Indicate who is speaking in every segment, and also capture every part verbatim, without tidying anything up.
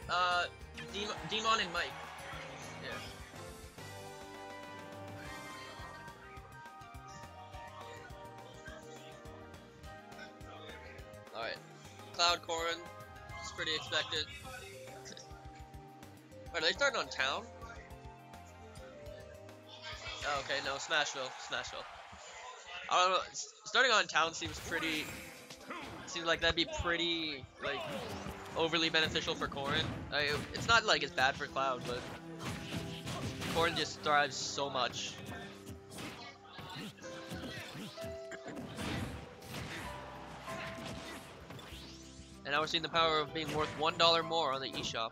Speaker 1: Uh, Dmon, Dmon and Mike. Yeah. Alright. Cloud Corrin. It's pretty expected. Wait, are they starting on town? Oh, okay, no, Smashville. Smashville. I don't know. Starting on town seems pretty. Seems like that'd be pretty, like, overly beneficial for Corrin. I, it's not like it's bad for Cloud, but Corrin just thrives so much. And now we're seeing the power of being worth one dollar more on the eShop.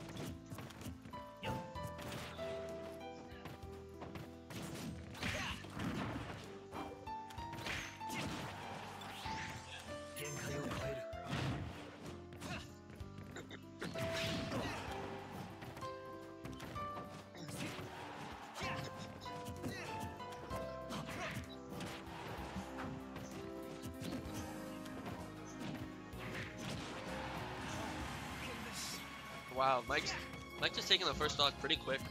Speaker 1: Wow, Mike's Mike's just taking the first stock pretty quick.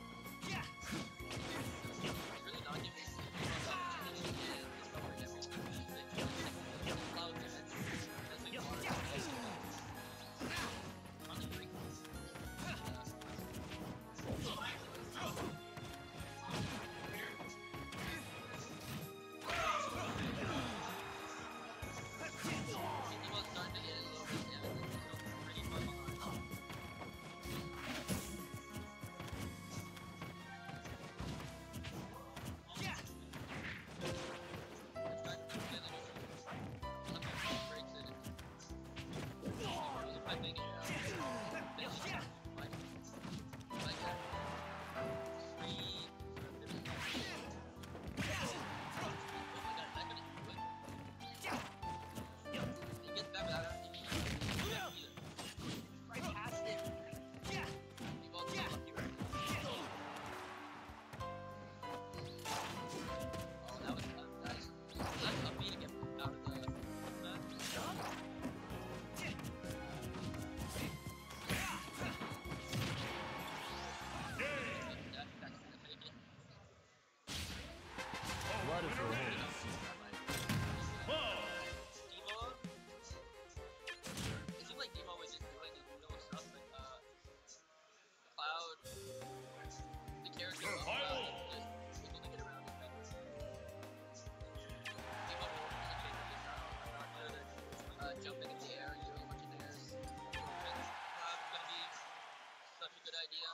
Speaker 1: Jumping in the air, you know, a bunch of airs. It's gonna be such a good idea.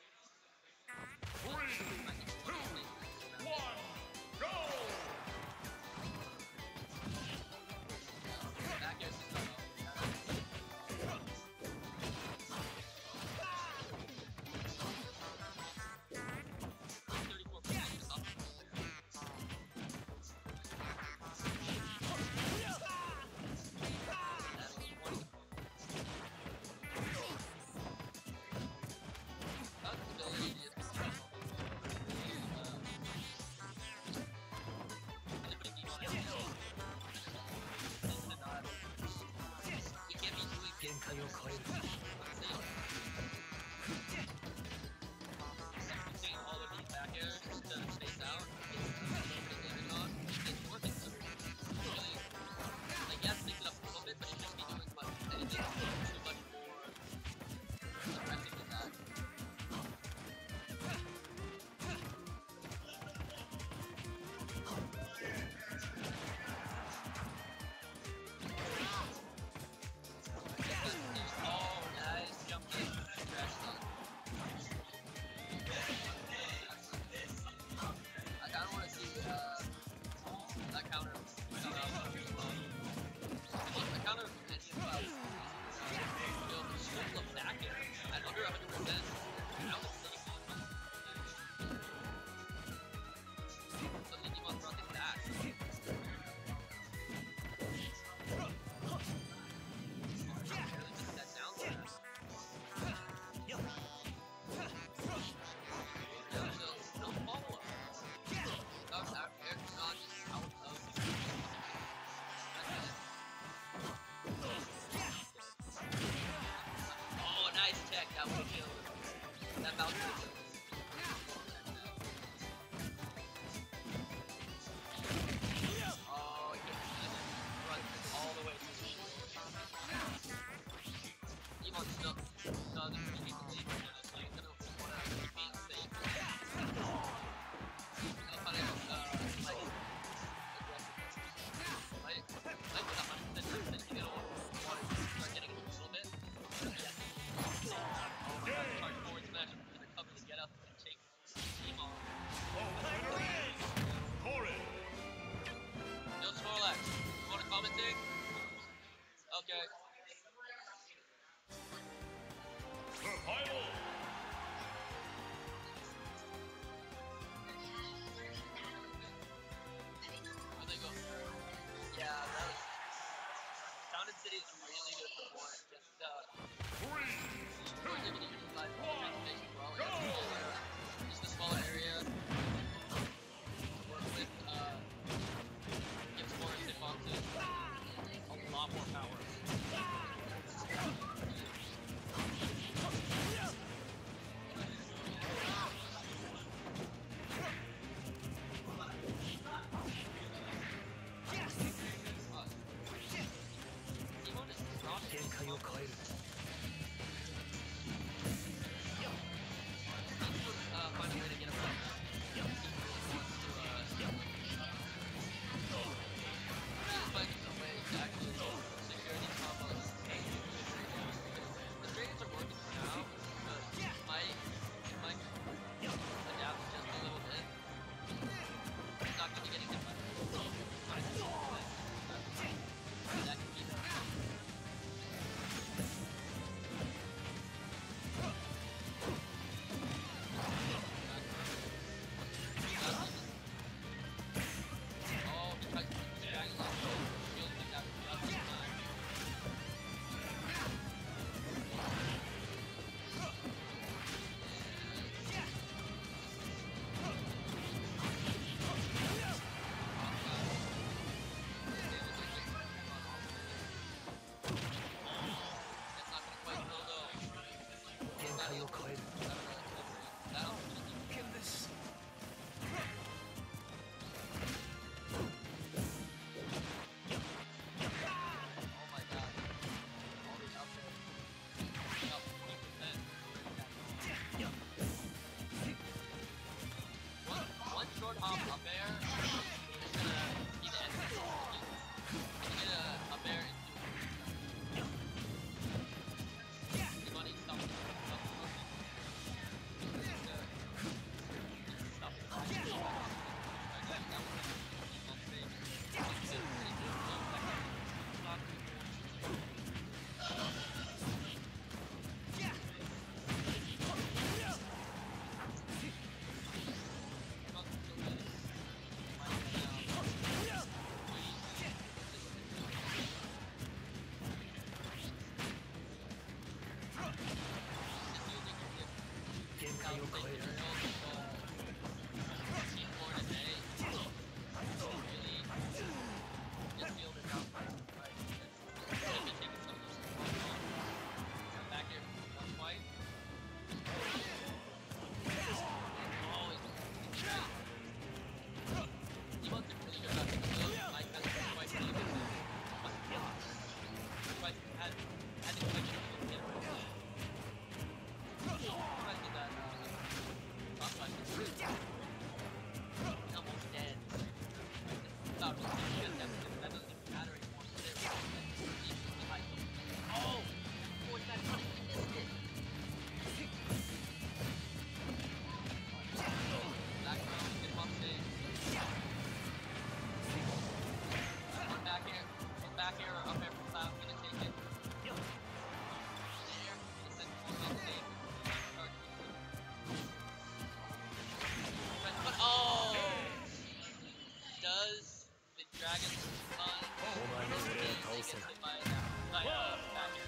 Speaker 1: Three, two, one, go! Back air system. thirty-four percent up. All of these back airs to space out. It's working. Really, like, you have to mix it up a little bit, but it shouldn't be doing much anything too much more aggressive than that. Oh, nice jump in. calculated. Oh, he runs all the way through the shield. Dmon still doesn't really need to leave here this lane. Doesn't want to keep being safe. I'll find out, uh, like, aggressiveness. Might, might get one hundred percent that you don't want to start getting a little bit. Yeah. Charge forward smash and recover the get up and take Dmon.
Speaker 2: Corrin.
Speaker 1: No Snorlax. You want to commentate? Okay.
Speaker 2: Survival.
Speaker 1: Where'd they go? Yeah, that was... Fountain City is really good for Corrin. Just, uh...
Speaker 2: Three,
Speaker 1: Corrin's able to utilize the transformation well. Yeah, just a smaller area. Work with, uh... gives Corrin hitboxes a lot more power. Dmon is strong.
Speaker 3: 限界を超える
Speaker 1: Uh, find a way to get him back. He wants to, uh... He's finding some ways to actually secure these combos. The trades are working for now, but it might, it might adapt just a little bit. He's not going to be getting hit by it. That can be done. Oh, he tried to drag it off. Feels like that was just in time. That's not gonna quite kill though.
Speaker 3: 限界を超える
Speaker 1: That'll kill this. Oh my god. All the up there. Up twenty percent. One, one short hop up air is gonna be the end of the game. If you get a up air into the money, stop. Stop. Back here or up here from cloud, I'm gonna take it. There. It's in four on the game. But oh! Does the dragon ton gets hit by by uh back here?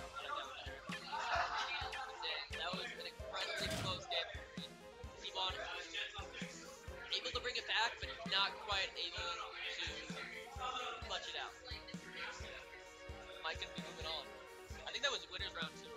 Speaker 1: That was an incredibly close game. Dmon able to bring it back, but not quite able to clutch it out. Mike can be moving on. I think that was winner's round two.